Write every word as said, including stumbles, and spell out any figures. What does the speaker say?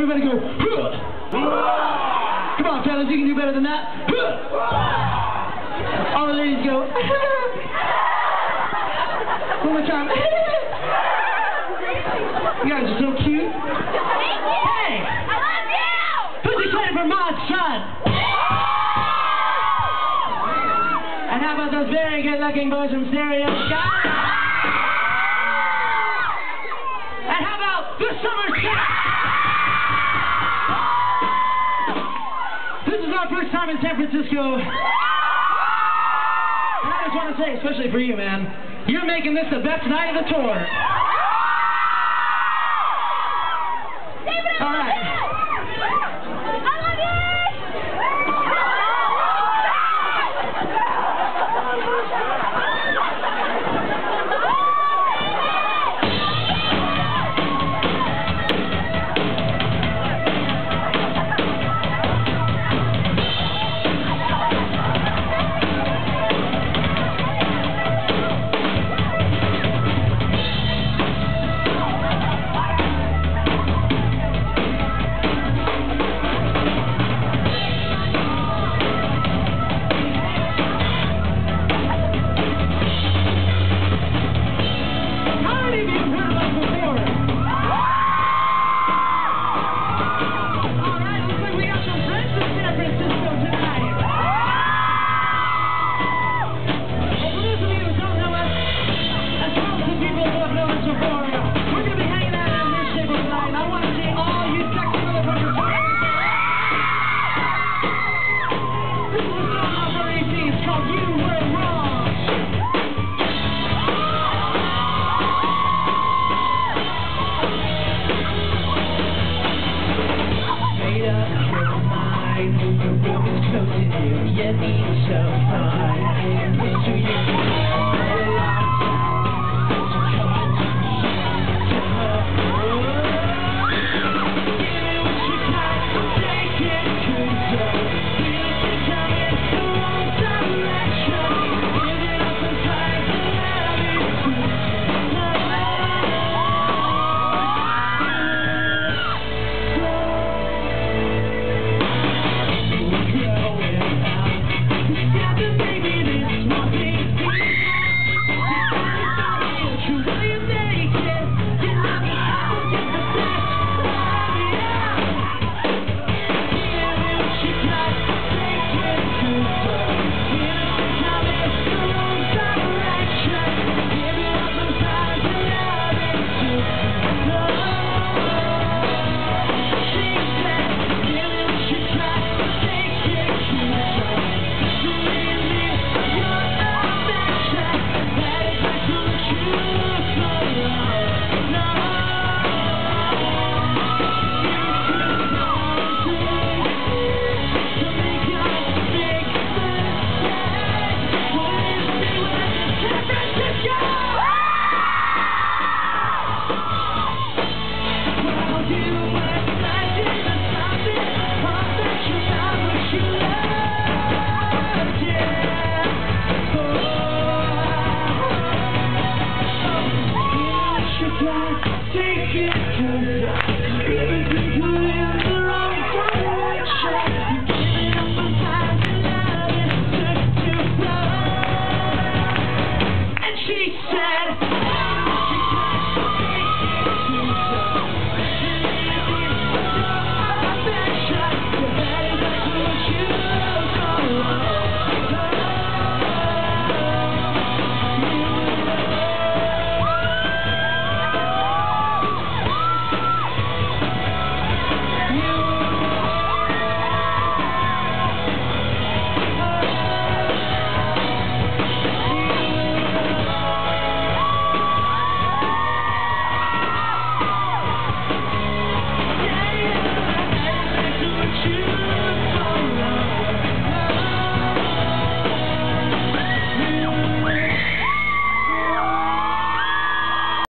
Everybody go, huh. Come on, fellas, you can do better than that. Huh. All the ladies go, one more time. You guys are so cute. Hey! I love you! Who's excited for Mod's son? And how about those very good-looking boys from Stereo Sky? And how about the Summer Set? This is our first time in San Francisco. And I just want to say, especially for you, man, you're making this the best night of the tour. All right. Take it.